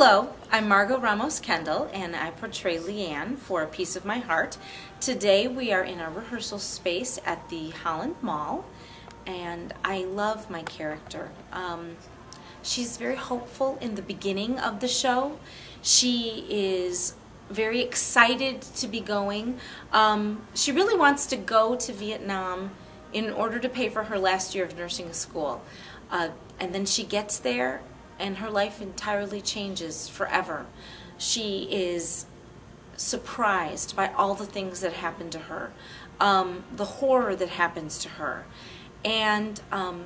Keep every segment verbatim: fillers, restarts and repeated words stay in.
Hello, I'm Margot Ramos Kendall, and I portray Leanne for A Piece of My Heart. Today we are in our rehearsal space at the Holland Mall, and I love my character. Um, she's very hopeful in the beginning of the show. She is very excited to be going. Um, she really wants to go to Vietnam in order to pay for her last year of nursing school. Uh, and then she gets there and her life entirely changes forever. She is surprised by all the things that happen to her, um, the horror that happens to her, and um,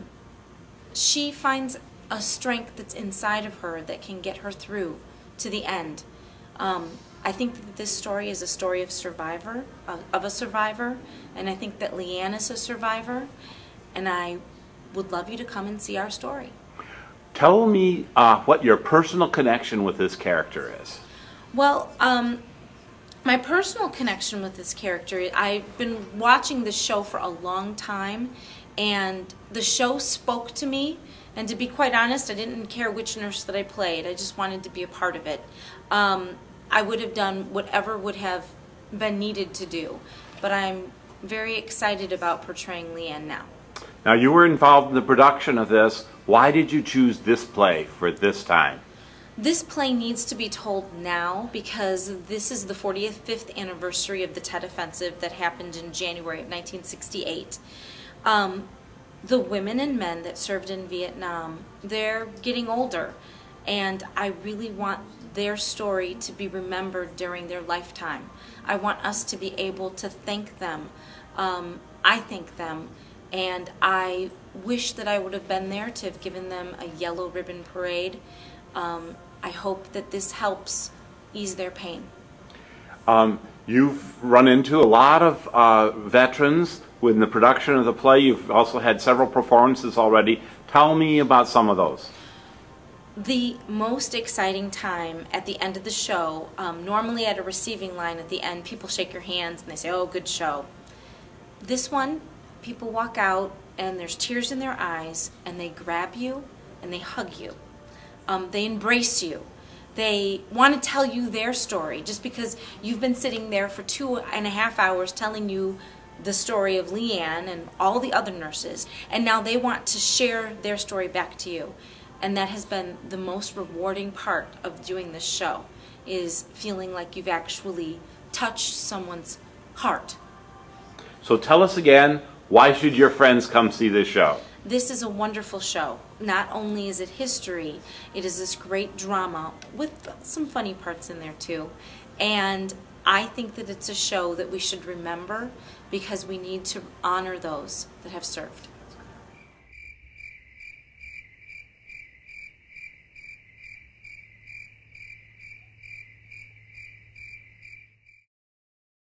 she finds a strength that's inside of her that can get her through to the end. Um, I think that this story is a story of survivor, of, of a survivor, and I think that Leanne is a survivor, and I would love you to come and see our story. Tell me uh, what your personal connection with this character is. Well, um, my personal connection with this character, I've been watching this show for a long time, and the show spoke to me, and to be quite honest, I didn't care which nurse that I played. I just wanted to be a part of it. Um, I would have done whatever would have been needed to do, but I'm very excited about portraying Leanne now. Now, you were involved in the production of this. Why did you choose this play for this time? This play needs to be told now because this is the forty-fifth anniversary of the Tet Offensive that happened in January of nineteen sixty-eight. Um, the women and men that served in Vietnam, they're getting older, and I really want their story to be remembered during their lifetime. I want us to be able to thank them. Um, I thank them. And I wish that I would have been there to have given them a yellow ribbon parade. Um, I hope that this helps ease their pain. Um, you've run into a lot of uh, veterans in the production of the play. You've also had several performances already. Tell me about some of those. The most exciting time at the end of the show, um, normally at a receiving line at the end, people shake your hands and they say, "Oh, good show." This one, people walk out and there's tears in their eyes and they grab you and they hug you. Um, they embrace you. They want to tell you their story just because you've been sitting there for two and a half hours telling you the story of Leanne and all the other nurses, and now they want to share their story back to you. And that has been the most rewarding part of doing this show, is feeling like you've actually touched someone's heart. So tell us again, why should your friends come see this show? This is a wonderful show. Not only is it history, it is this great drama with some funny parts in there too. And I think that it's a show that we should remember because we need to honor those that have served.